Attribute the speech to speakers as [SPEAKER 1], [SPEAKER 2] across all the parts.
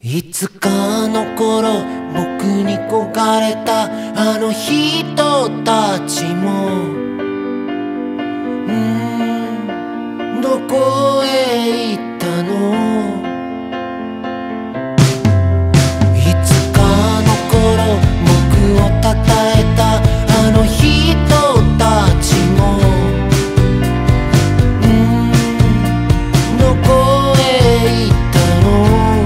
[SPEAKER 1] いつかの頃僕に焦がれたあの人たちもどこへ行ったの。いつかの頃僕をたたえたあの人たちもどこへ行ったの。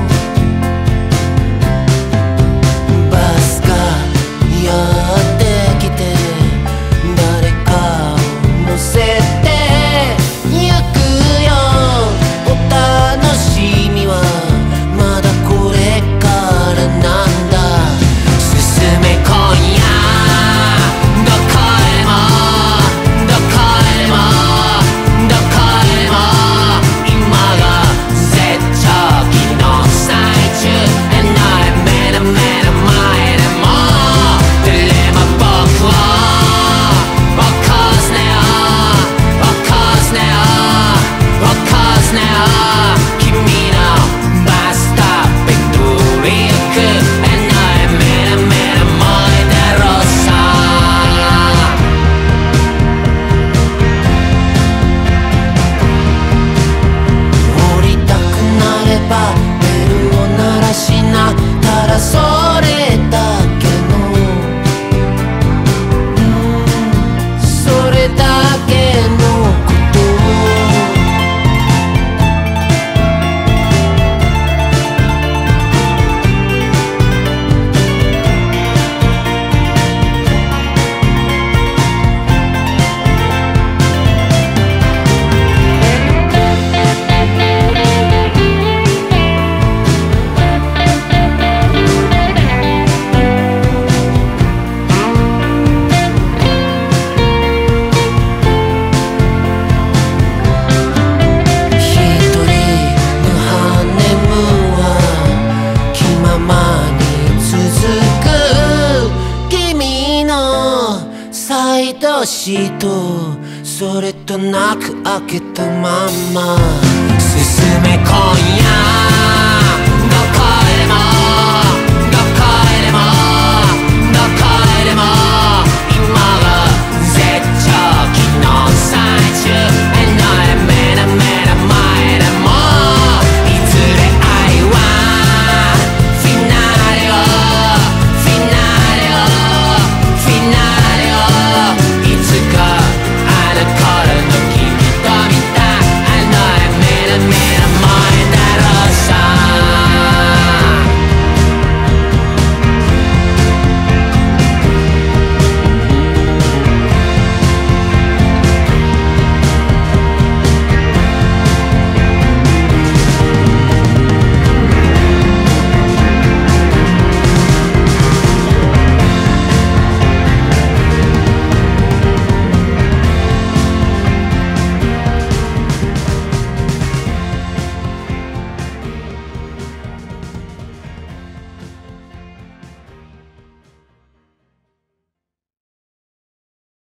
[SPEAKER 1] バスがやってきて誰かを乗せてゆくよ。お楽しみはまだこれからなんだ。進め今夜どこへもどこへもどこへも今が絶頂期の最中。目の前でも誰も僕を起こすなよ起こすなよ起こすなよ。君のバスストップへ通り行く目の前だろうさ。降りたくなればベルを鳴らしな。ただそれだけのそれだけのこと。サイドシートそれとなく開けたまま進め今夜